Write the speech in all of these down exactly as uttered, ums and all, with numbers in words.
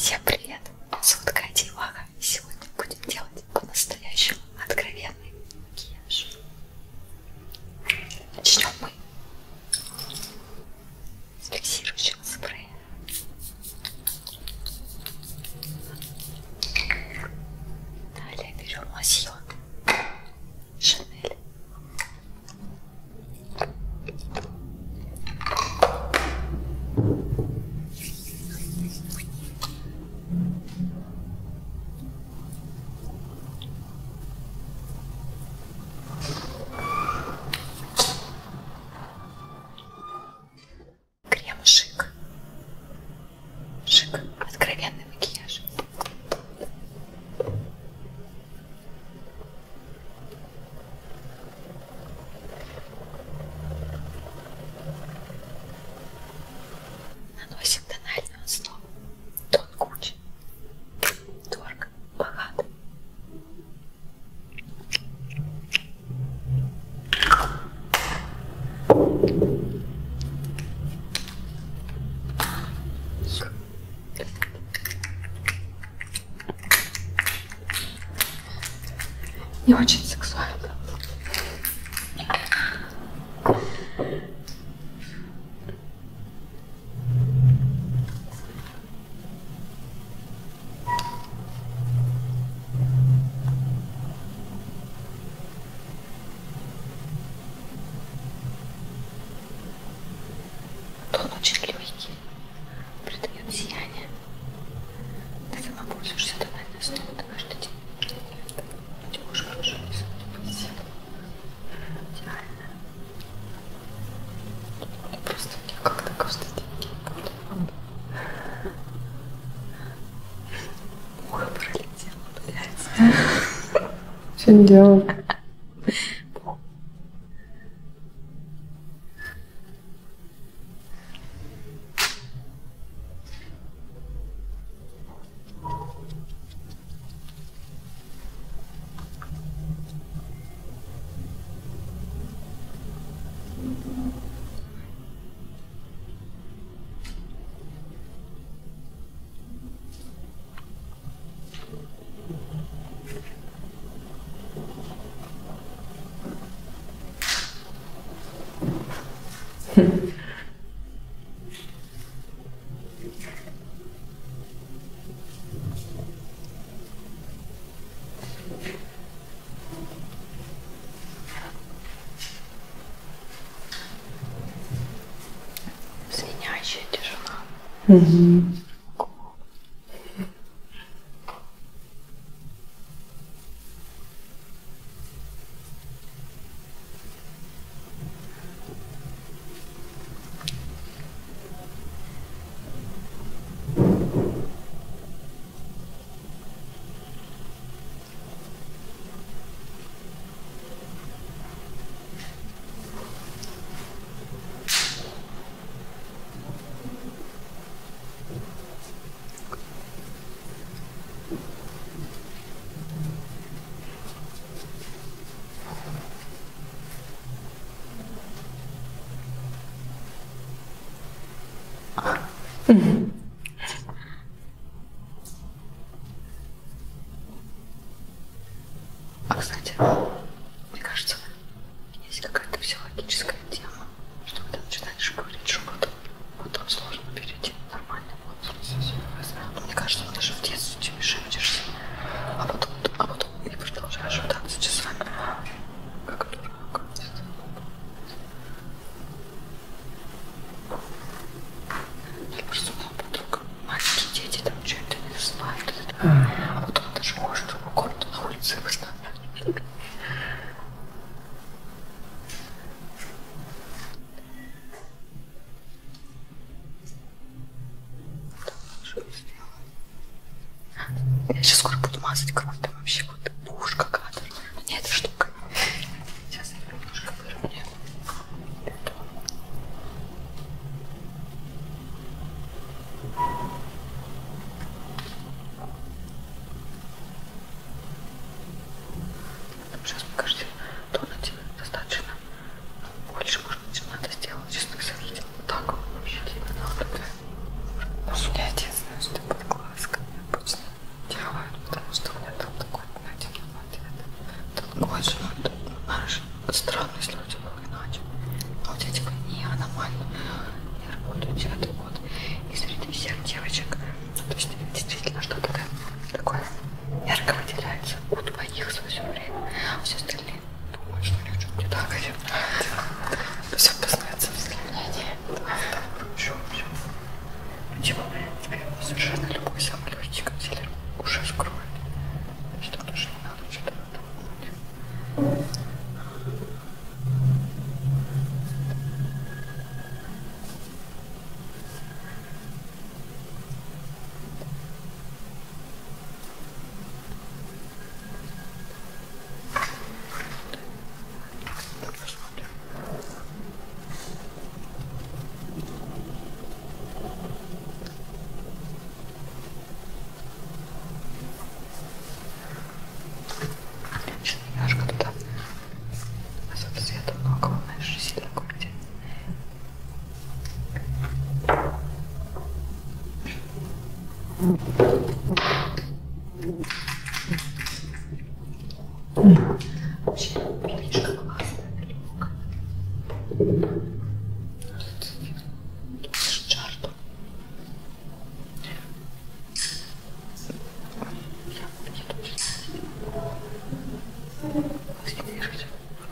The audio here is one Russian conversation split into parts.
Всем привет! Меня зовут Катя Иваха. Сегодня будем делать по-настоящему откровенный макияж. Начнем мы с фиксирующего спрея. Далее берем лосьон Шанель. Крем Шик. Шик. Откровенный макияж. Наносим тональную основу. Тон Гуччи. Дорого, богато. Не очень сексуально. Тон очень легкий, придает сияние. Ты сама пользуешься тональной основой каждый день. Тебе уже хорошо рисует. Идеально. Просто я как-то каждый день буду. Ухо пролетело, блядь. Что не делать? Звенящая тишина. Угу. А, кстати, мне кажется, есть какая-то психологическая тема, что когда начинаешь говорить шепотом, потом сложно перейти в нормальный возраст. Мне кажется, ты же в детстве тебе шепчешься, а потом, а потом и продолжаешь шептаться часами. Как дурак. Я просто у меня подруга, маленькие дети там что-то не засыпают, а потом даже можешь в другую комнату на улице выставить. Я сейчас скоро буду мазать кровь, там вообще вот ушко кадр. Не эта штука. Сейчас я немножко выровняю. Сейчас, мне кажется, тона тебе достаточно больше, может быть, надо сделать, честно сказать. Вот так вот вообще тебе надо. Я единственное, что под глазком. То есть действительно что-то такое ярко выделяется у двоих за все время, а все остальные думают, что у них что-то не так. Все познается в взгляде. Еще, еще. Ничего, теперь совершенно любой самый легкий консилер уже скроет. Что тоже не надо что-то думать. Немножко туда особо света много, знаешь, сильно курить. Вообще, пилишка классная, легкая. Тут жарту. Я не точно. Скидируйте.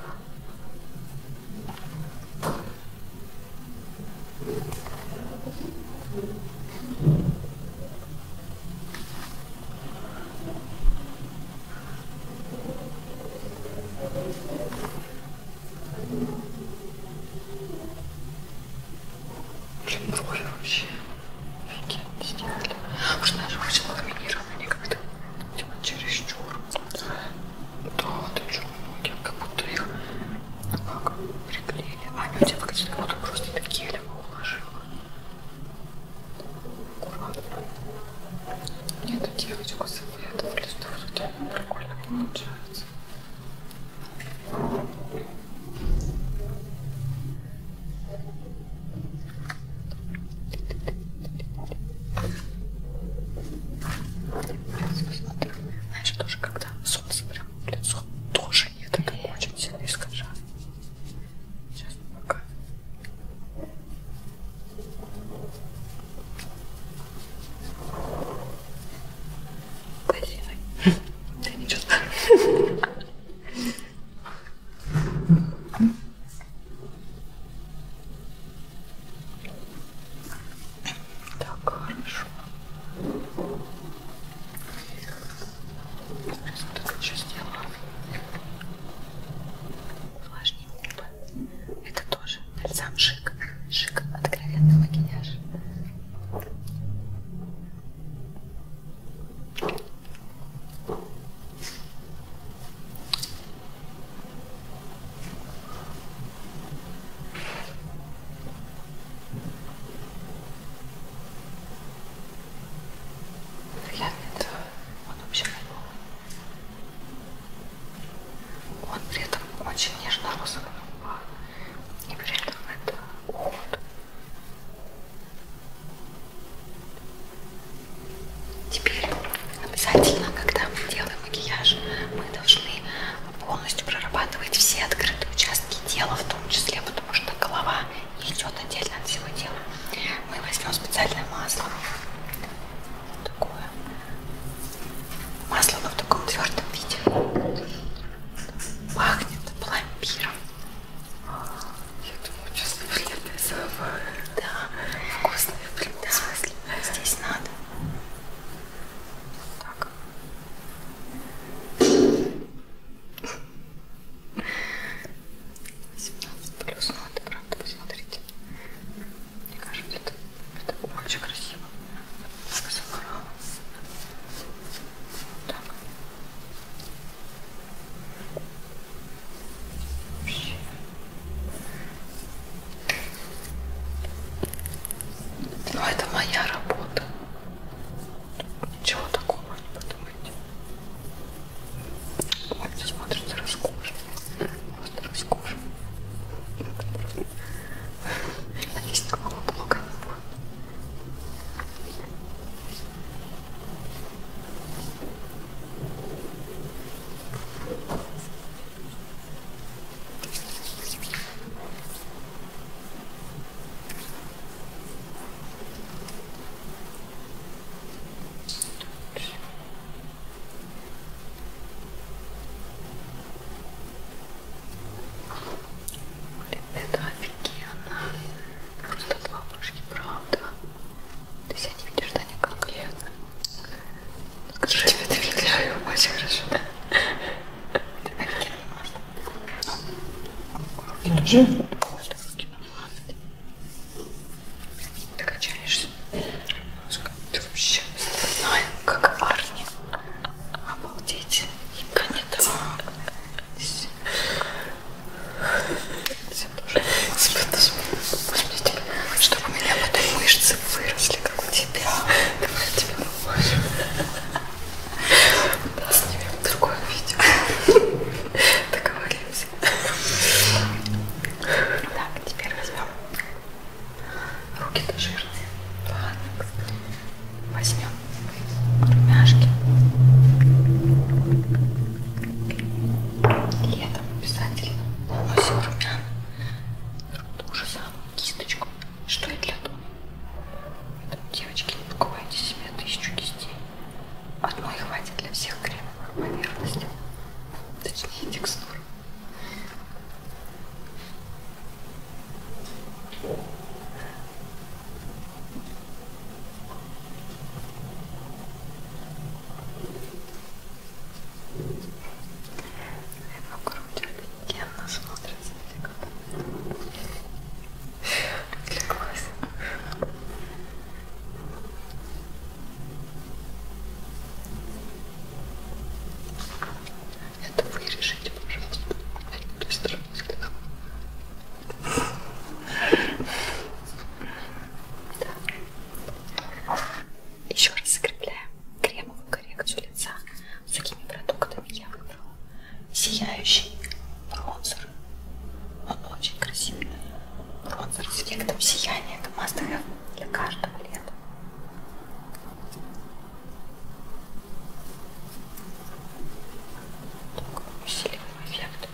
Блин, брови вообще офигенно сделали. Потому что даже очень ламинированы, они как-то типа чересчур. Да, ты что, ноги, как будто их ну как приклеили. А они у тебя выглядят, как будто просто такие гелем уложила. Аккуратно. Мне эту девочку советовали, что вроде прикольно получается. Посмотрю. Знаешь, тоже когда солнце прямо в лицо, тоже нет, это очень сильно искажает. Сейчас пока. Тазиной. Да ничего страшного. Так, хорошо. Сейчас вот это еще сделаю. Увлажни губы. Это тоже сам шик. Шик, откровенный макияж. Уже? Ты качаешься. Ты вообще знаю, как Арни. Обалдеть. Ебанет. Все тоже. Господи, чтобы у меня потом мышцы выросли, как у тебя. Давай я тебя положу. Да, снимем другое видео. Договорились. Так, теперь возьмем. Руки-то жирные. Ладно. Возьмем румяшки. Летом обязательно наносим румян. Ту же самую кисточку, что и для дома. Девочки, не покупайте себе тысячу кистей. Одной хватит для всех кремовых поверхностей. Точнее, текстур. Грудь офигенно смотрится. Отвлеклась. Это вырежите, пожалуйста. Я не буду стараться. Еще раз закрепляем кремовую коррекцию лица. С какими продуктами я выбрала? Сияющий бронзер. Он очень красивый. Бронзер с эффектом сияния. Это must-have для каждого лета. Такой усиливаемый эффект.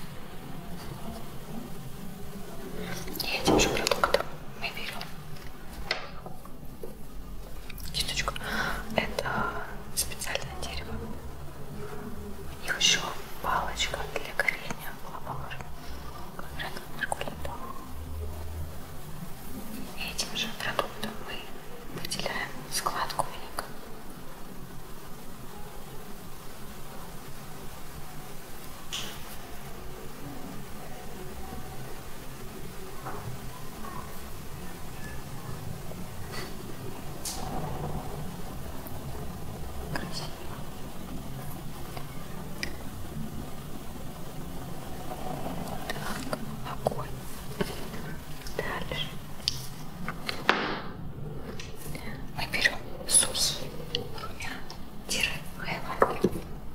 И этим же продуктом мы берем кисточку. Это специальное дерево. У них еще палочка для горения была положена. Говорят, Меркулита. И этим же продуктом мы выделяем складку век. Красиво. Так, огонь. Дальше. Мы берем сухие румяна-хайлайтер.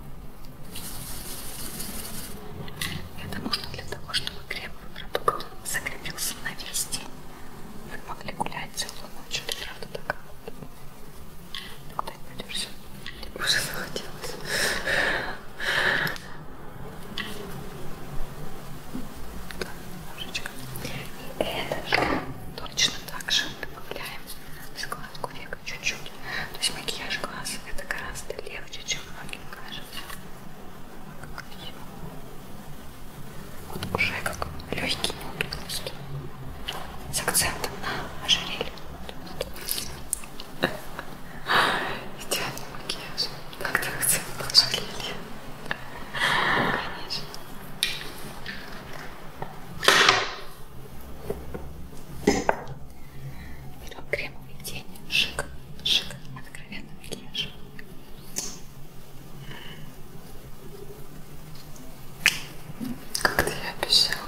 Это нужно для того, чтобы кремовый продукт закрепился на весь день. Вы могли гулять целую ночь, это правда такая вот. Ты куда не пойдешь? Уже захотелось. Немножечко. И это же точно так же добавляем складку века чуть-чуть. То есть макияж глаз это гораздо легче, чем многим кажется. Вот уже как легкий нюд просто. С акцентом на ожерелье. Идеальный макияж. Как-то акцент на ожерелье. Конечно. Берем кремовые тени. Шик. Шик. Откровенный макияж. Как ты и обещала.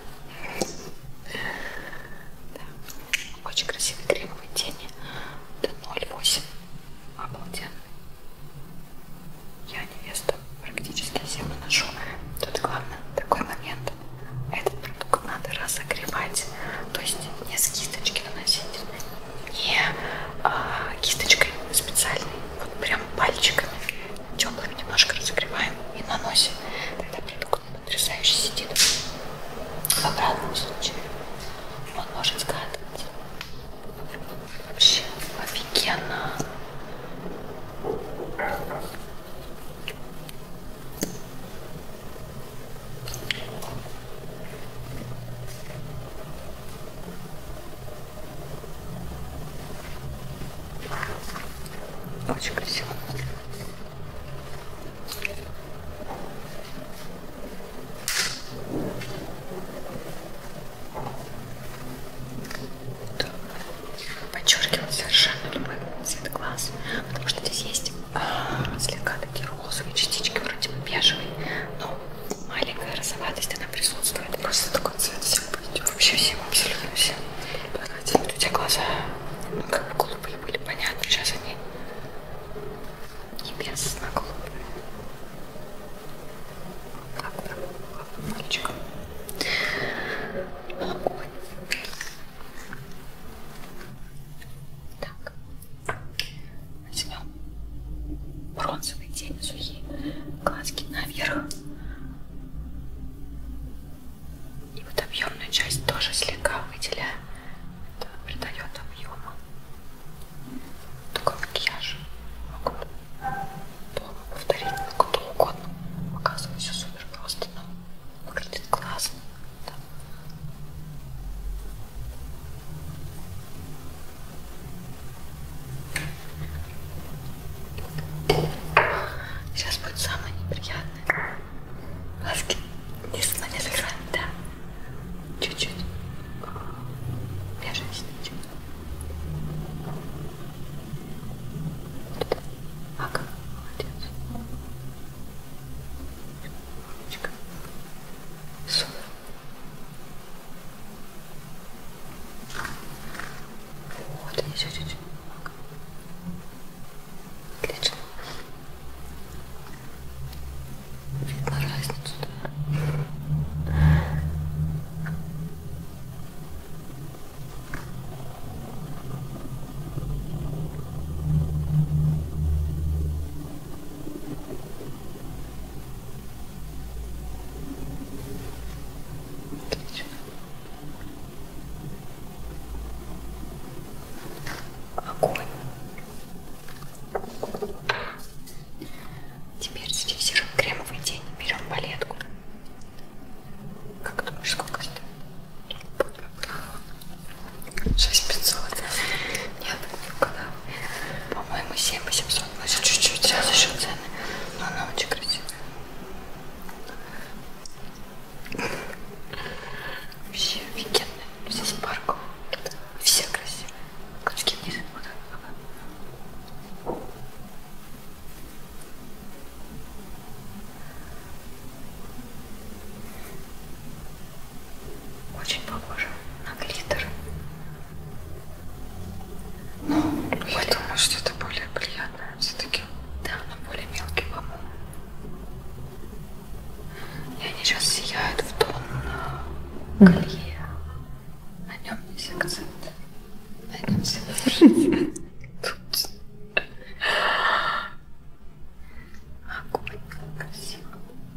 Да. Очень красивые кремовые тени. Это ноль восемь. Обалденно. Я невеста практически всем наношу. Тут главное такой момент. Этот продукт надо разогревать. То есть не с кисточки наносить, не а, кисточкой специальной. Вот прям пальчиками теплыми немножко разогреваем и наносим. Тогда продукт потрясающе сидит. В обратном случае он может скатывать. Вообще офигенно. Очень красиво. Ясно-голубый. Так, да, мальчик. Огонь. Так. Возьмем бронзовые тени сухие, глазки наверх. И вот объемную часть тоже слегка выделяем. Это придает объема. Такой макияж могут дома повторить сколько угодно. Показываю все супер просто, но выглядит классно. Да. Сейчас будет самое неприятное. Глазки низ на низ экрана, да. Чуть-чуть. Бежать чуть-чуть. Ага, молодец. Умничка. Супер. Вот, еще чуть-чуть. Отлично. Видно разницу, да? Отлично. Огонь. Теперь зафиксируем кремовый тень. Берем палетку. Как думаешь, сколько стоит? шесть пятьсот. Нет, не угадал. По-моему, семь восемьсот. Значит, чуть-чуть. Сейчас еще цены. Но она очень красивая. Вообще офигенная. Все спаркл. Все красивые. Крючки вниз. Вот так. Очень похоже на глиттер. Ну, я думаю, что это более приятное все-таки. Да, но более мелкий, по-моему. И они сейчас сияют в тон колье. На нем есть акцент. На нем все выражается. Тут. Огонь, красиво.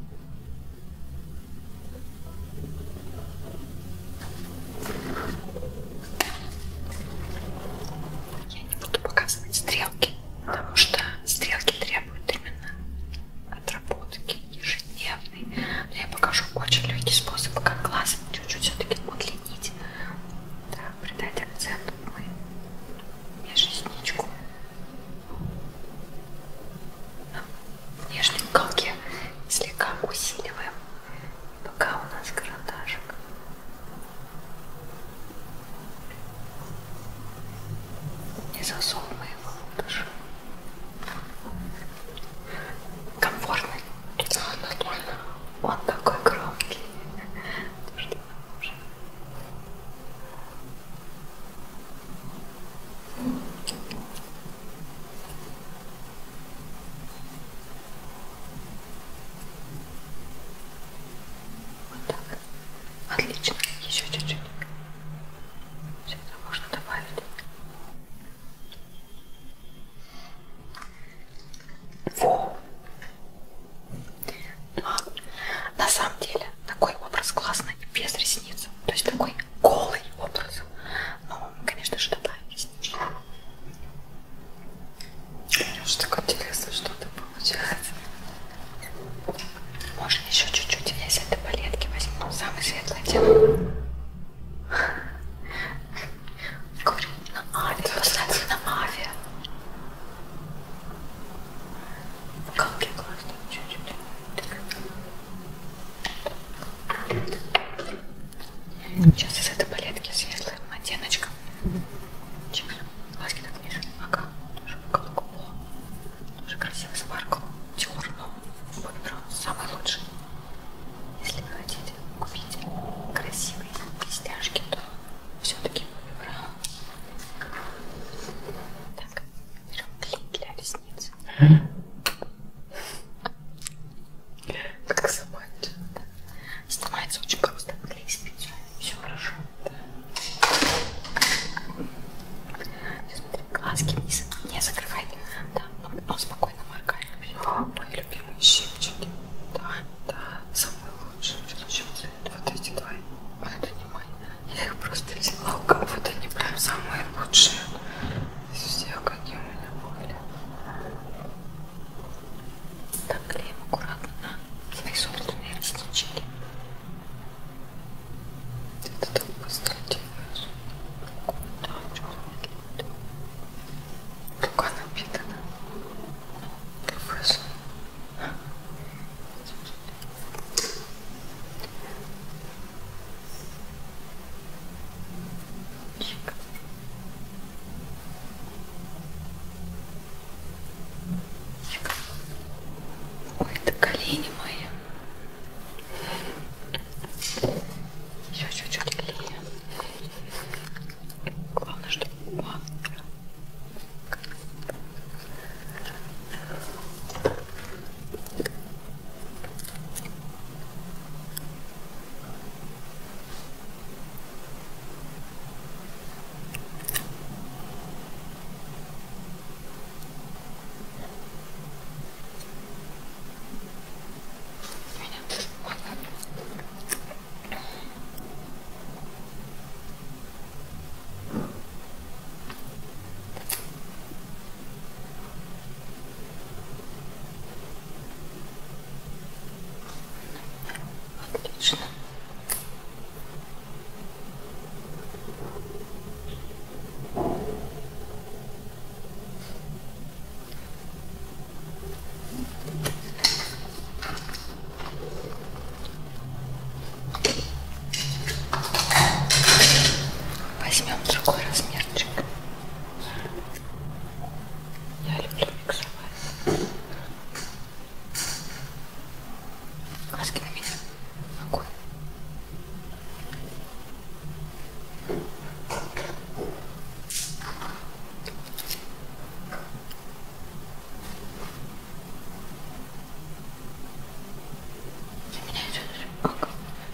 Я не буду показывать стрелки, потому что стрелки требуют именно отработки ежедневной. Но я покажу очень легкий способ, как глаз чуть-чуть все-таки удлинить. Да, придать акцент мы между ресничку на внешнем уголке слегка усиливаем. Пока у нас карандашик. Не засовывай его лучше. Комфортный. Да, нормально. Он такой громкий. То, что нам нужно. Вот так. Отлично. Еще чуть-чуть. Сюда можно добавить. Во! А, на самом деле такой образ классный без ресниц. То есть такой голый образ. Но мы, конечно же, добавим реснички. Что так интересно, что это получается. Можно еще чуть-чуть из этой палетки возьму. Самый светлый оттенок. Говорю, на авиа. Поставь на авиа. В уголке глаза чуть-чуть. Сейчас из этой палетки светлым оттеночком. Чик. Глазки так ниже. Ага. Тоже по уголку. О. Тоже красивый спаркл. Диор, но Бобби Браун самый лучший. Если вы хотите купить красивые блестяшки, то все-таки Бобби Браун. Так, берем клей для ресниц. Отлично. Возьмем другой размерчик. Я люблю миксовать. Глазки на меня. Огонь. Для меня идет огонь.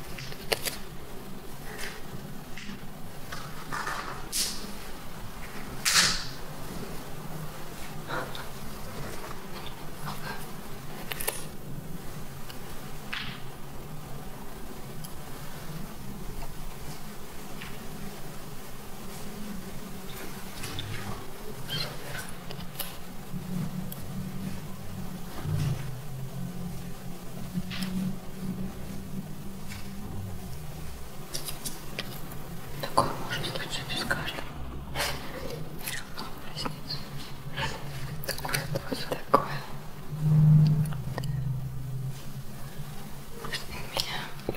Такое может случиться с каждым. Все равно ресницы. Такое тоже такое. Может, у меня.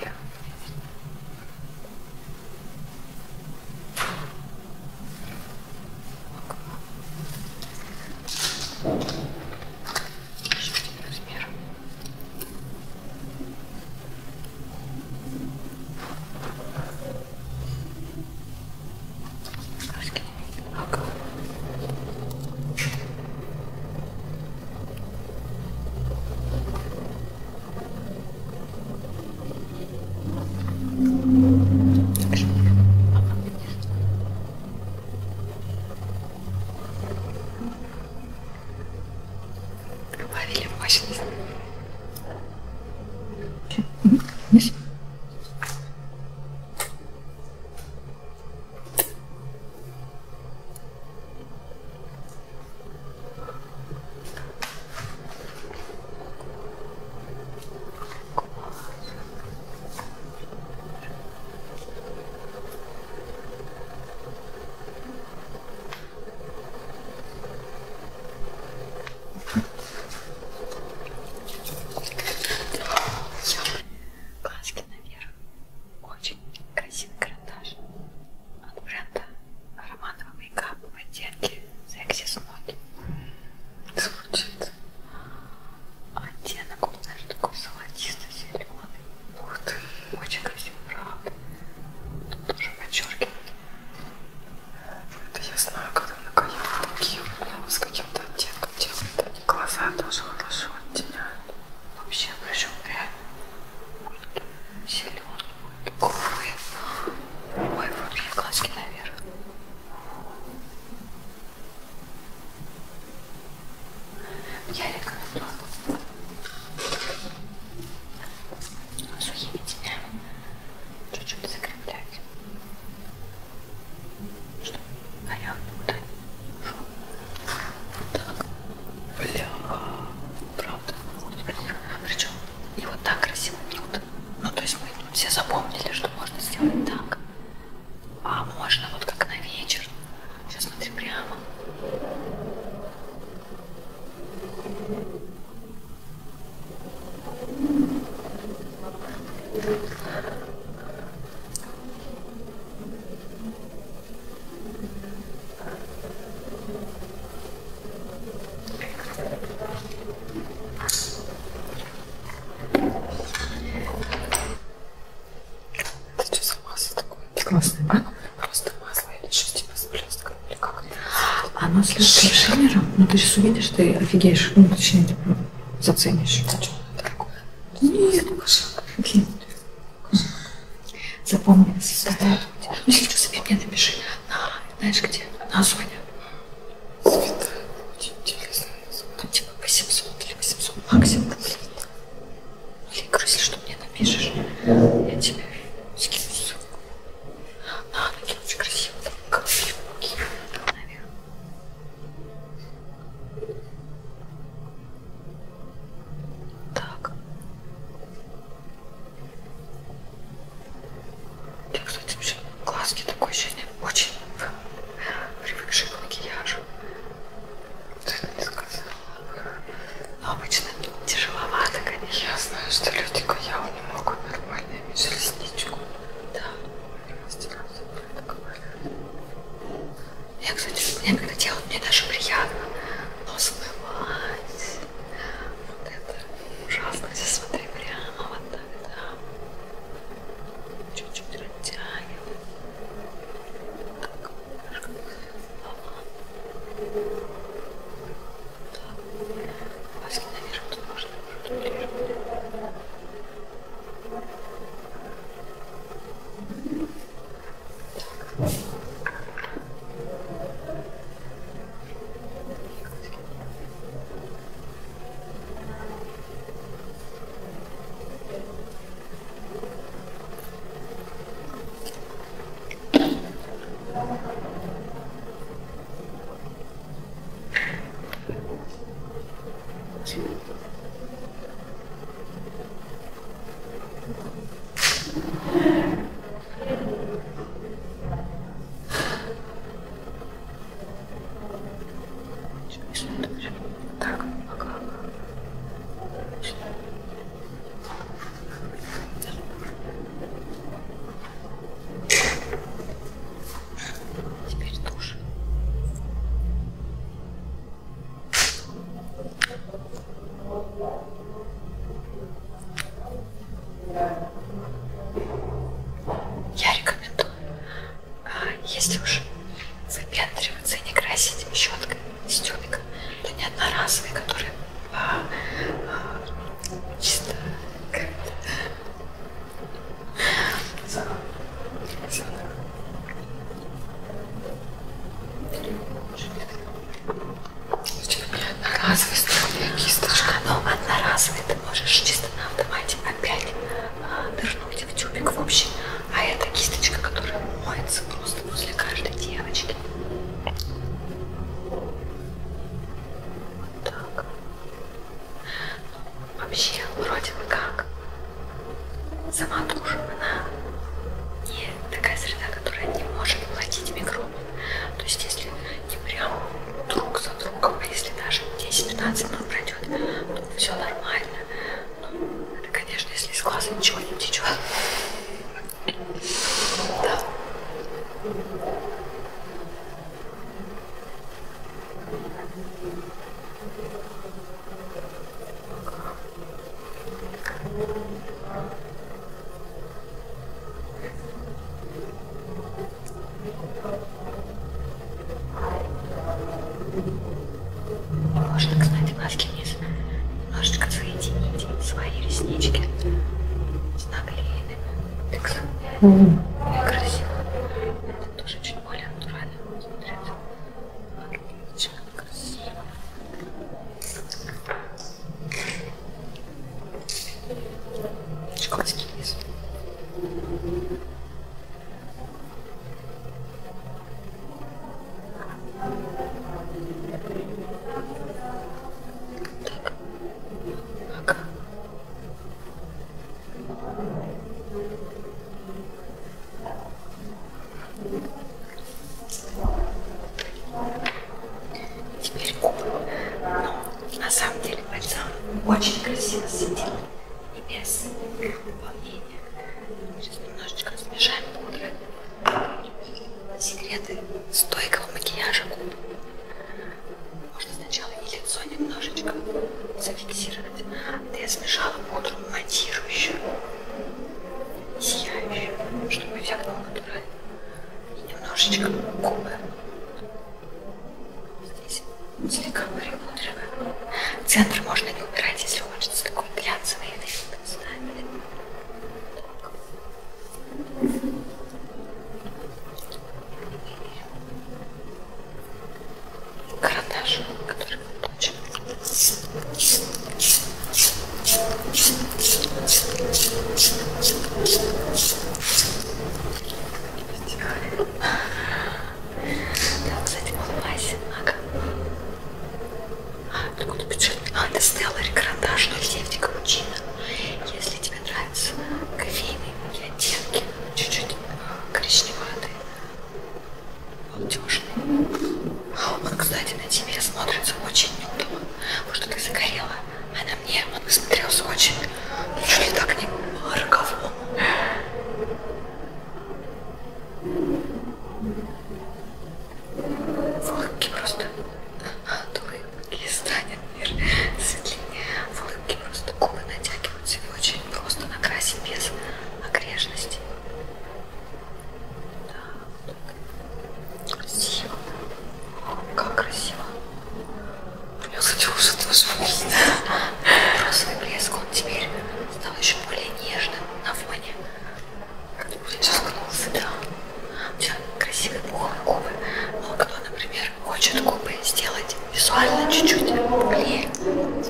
Еще один размер. Глазки на меня. Ага. Добавили мощность. Вниз. Глазки наверх. Очень красивый карандаш от бренда ароматовый мейкап в оттенке секси смоки. Звучит. Оттенок, он, знаешь, такой золотисто-зеленый. Ух ты, очень красивый, правда. Тут тоже подчеркивает. Это я знаю, когда накаляют такие вот с каким-то оттенком делают. Они глаза тоже хорошо оттеняют. Вообще, причем реально зеленый, голубые. Ой, вот мне глазки наверх. Я рекомендую сухими тенями чуть-чуть закреплять, чтобы горел будто. Так. Бля, правда. Причем и вот так красиво нюд. Ну, то есть мы все запомнили, что можно сделать так. А можно вот как на вечер. Сейчас смотри прямо. Это что за масло такое? Классно. А? Просто масло или что типа с блестком? Или как это? Оно с легким шиммером. Ну ты сейчас увидишь, ты офигеешь. Ну, точнее, типа, заценишь. А что это такое? Нет, окей. Запомни, составить. Ну, если что, себе мне напиши. На, знаешь где? На Озоне. Цвета. Очень интересно. Там типа восемьсот или восемьсот максимум. Или, говорю, если что, мне напишешь, я тебе скину ссылку. На, такие очень красиво. Там как фигурки. Наверное. Так. что люди куял не могут нормально иметь ресничку. Да. Я, кстати, мне когда делают, мне даже приятно. Но смывать. Вот это ужасно. Здесь смотри, прямо вот так, да. Чуть-чуть растягиваю. Так, немножко. Ага. Так. Глазки наверх тут можно ближе. Так. Так, ага. Теперь тушь. Я рекомендую, если уж выпендриваться и не красить щеткой из тюбика, то не одноразовые, которые а, а, чисто как-то одноразовый стальная кисточка. Ну, одноразовый ты можешь чисто на автомате опять а, нырнуть в тюбик в общем. А это кисточка, которая моется просто после каждой девочки. Вот так. Вообще, вроде бы как. Сама тушь, она не такая среда, которая не может плодить микробы. То есть, если не прям друг за другом, а если даже десять-пятнадцать минут пройдет, то все нормально. Ну, это, конечно, если из глаза ничего не течет. Да. Можно, кстати, глазки вниз немножечко соединить свои реснички с наклеенными. Так mm-hmm. Красиво. Это тоже чуть более натурально смотрится. Отлично, красиво. Глазки вниз. Так. Ага. Теперь губы. Ну, на самом деле бальзам очень красиво сидит. И без волнения. Сейчас немножечко смешаем пудры. Секреты стойкого макияжа губ. Можно сначала и лицо немножечко зафиксировать. Да я смешала пудру матирующую, сияющую, чтобы эффект был натуральный. И немножечко губы. Здесь слегка припудриваю. Центр можно не убирать, если хочется такой глянцевый эффект ставить. Карандаш, который получен. Да, кстати, улыбайся. Ага. А, откуда бюджет? А, это Стеллари карандаш ноль девять капучино. Если тебе нравятся кофейные оттенки, чуть-чуть коричневатые, полутёшные. Он, кстати, на тебе смотрится очень неудобно, потому что ты загорела, а на мне он смотрелся очень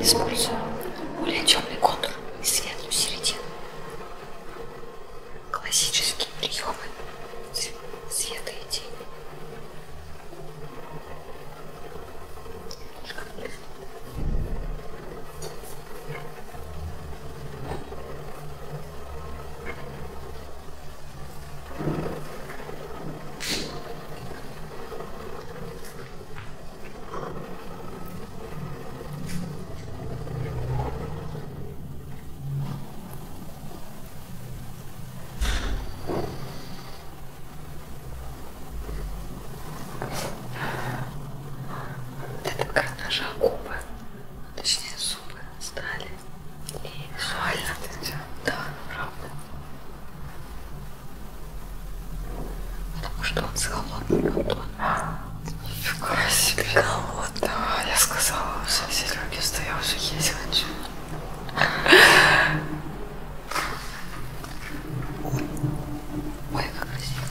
использую более темный контур и светлую середину. Классические приемы света и тени. Это карандажа губы, точнее зубы стали и визуально. Да, правда. Потому что он с холодным подтоном. Нифига себе. Голодного. Я сказала уже Сереге, что я уже есть хочу. Ой, как красиво.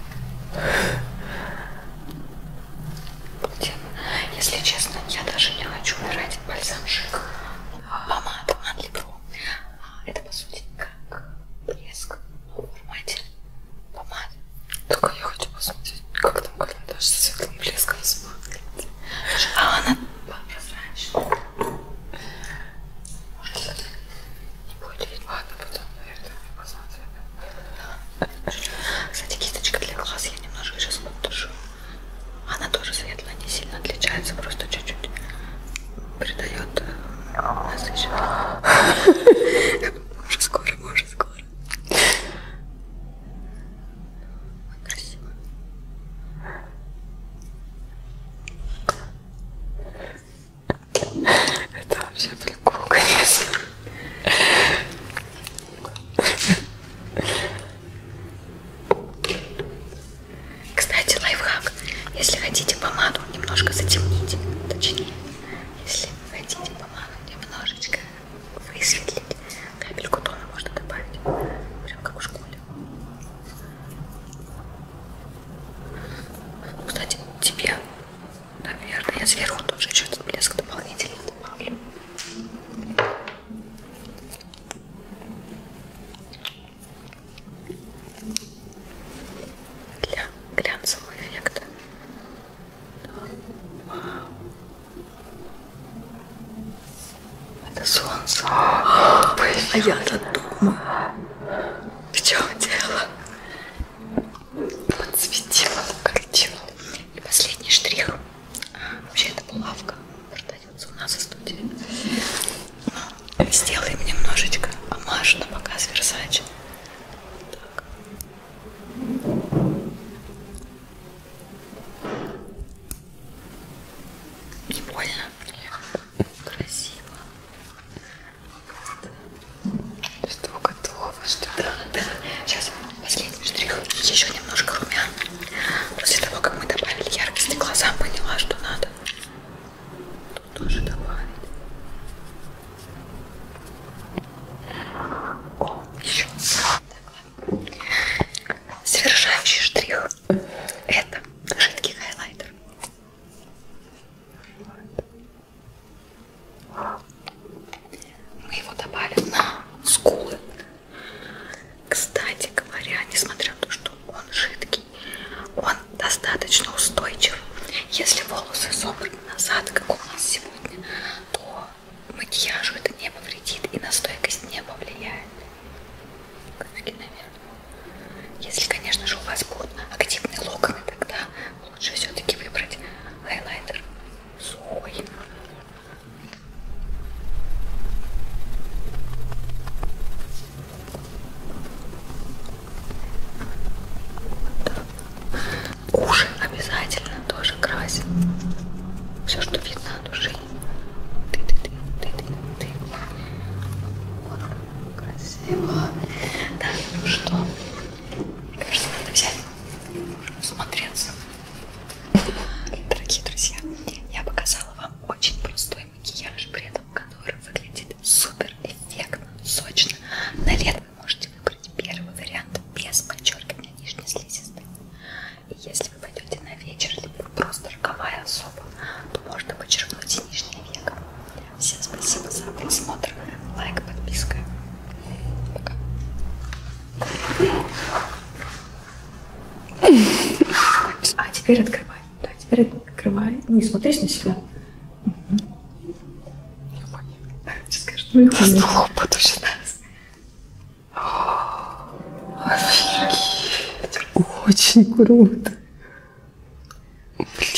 Если честно, я даже не хочу убирать бальзам Шик. Помада Манли Про. Это по сути как блеск, но в формате помады. Только я хочу посмотреть, как там карандаш с светлым блеском смотрит. А она прозрачная. Может, это не будет видно. Ладно, потом, наверное, посмотрим. Кстати, кисточка для глаз я немножко сейчас подтушу. Она тоже светлая, не сильно отличается, просто чуть-чуть придает насыщенность. Уже скоро, уже скоро. Красиво. Это вообще прикол, конечно. Кстати, лайфхак. Если хотите помаду немножко затемнить, точнее, если хотите помаду немножечко высветлить, капельку тона можно добавить, прям как в школе. Кстати, тебе, наверное, я сверху тоже еще этот блеск дополнительно добавлю. Для глянцевого эффекта. Вау. Это солнце. А я-то думаю. В чем дело? Подсветила картину. И последний штрих. А, вообще это булавка. Продается у нас в студии. Но сделаем немножечко омаж на показ Versace. Так. Не больно? Красиво. Что готово, что ли? Да, да. Сейчас последний штрих. Еще немножко румян. После того, как мы добавили яркости глазам, поняла, что надо тут тоже добавить. О, еще. Так, ладно. Завершающий штрих. Это жидкий хайлайтер. Мы его добавим на скулы. Кстати говоря, несмотря на то, что он жидкий, он достаточно устойчив. Если волосы собраны назад, как у нас сегодня, то макияжу это не повредит и на стойкость не повлияет. Руки наверх. Если, конечно же, у вас будут активные локоны, тогда лучше все-таки выбрать хайлайтер сухой. Уши обязательно тоже красим. Все, что видно от ушей. Ты, ты, ты, ты, ты, ты. теперь открывай. Да, теперь открывай. Не смотришь на себя. Угу. Сейчас скажешь, ну и хуй. Хлопоту сейчас. Офигеть. Очень круто. Блин.